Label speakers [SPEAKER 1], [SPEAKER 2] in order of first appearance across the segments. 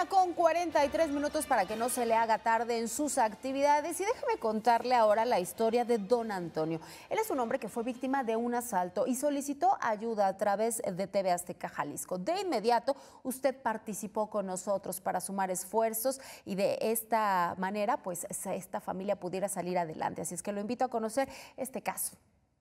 [SPEAKER 1] 1:43 para que no se le haga tarde en sus actividades. Y déjeme contarle ahora la historia de don Antonio. Él es un hombre que fue víctima de un asalto y solicitó ayuda a través de TV Azteca Jalisco. De inmediato, usted participó con nosotros para sumar esfuerzos y de esta manera, pues, esta familia pudiera salir adelante. Así es que lo invito a conocer este caso.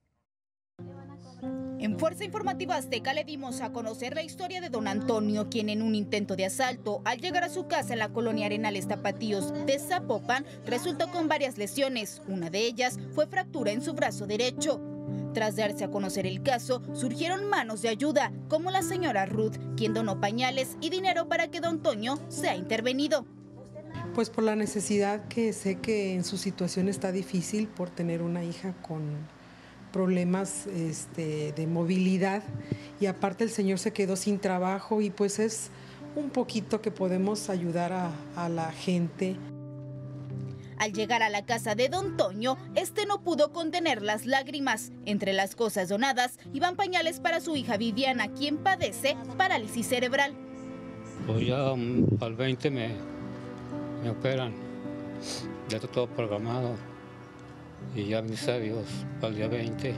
[SPEAKER 2] En Fuerza Informativa Azteca le dimos a conocer la historia de don Antonio, quien en un intento de asalto, al llegar a su casa en la colonia Arenales Tapatíos de Zapopan, resultó con varias lesiones. Una de ellas fue fractura en su brazo derecho. Tras darse a conocer el caso, surgieron manos de ayuda, como la señora Ruth, quien donó pañales y dinero para que don Toño sea intervenido.
[SPEAKER 3] Pues por la necesidad, que sé que en su situación está difícil por tener una hija con problemas de movilidad, y aparte el señor se quedó sin trabajo, y pues es un poquito que podemos ayudar a la gente.
[SPEAKER 2] Al llegar a la casa de don Toño, este no pudo contener las lágrimas. Entre las cosas donadas iban pañales para su hija Viviana, quien padece parálisis cerebral.
[SPEAKER 4] Pues ya al 20 me operan, ya está todo programado. Y ya mis Dios para el día 20.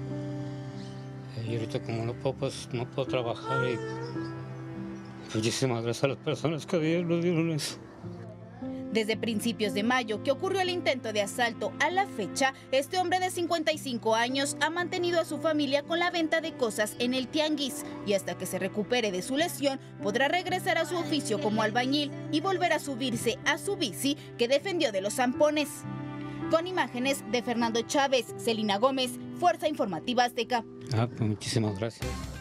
[SPEAKER 4] Y ahorita como no puedo, pues no puedo trabajar. Y muchísimas gracias a las personas que nos dieron eso.
[SPEAKER 2] Desde principios de mayo, que ocurrió el intento de asalto, a la fecha, este hombre de 55 años ha mantenido a su familia con la venta de cosas en el tianguis. Y hasta que se recupere de su lesión, podrá regresar a su oficio como albañil y volver a subirse a su bici que defendió de los zampones. Con imágenes de Fernando Chávez, Celina Gómez, Fuerza Informativa Azteca.
[SPEAKER 4] Pues muchísimas gracias.